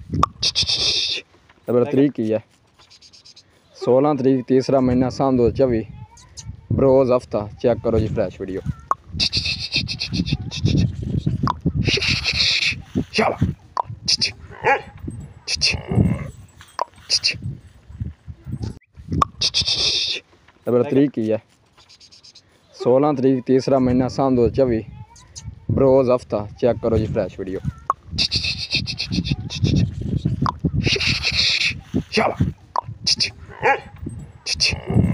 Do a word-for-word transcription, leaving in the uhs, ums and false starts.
Number तरीक की है सोलह तरीक तीसरा महीना सन दो चौबी बरोज हफ्ता। चेक करो जी फ्रैश वीडियो। नंबर तरीक की है सोलह तरीक तीसरा महीना सन दो चौबी बरोज हफ्ता। चेक करो जी फ्रैश वीडियो। Shut up.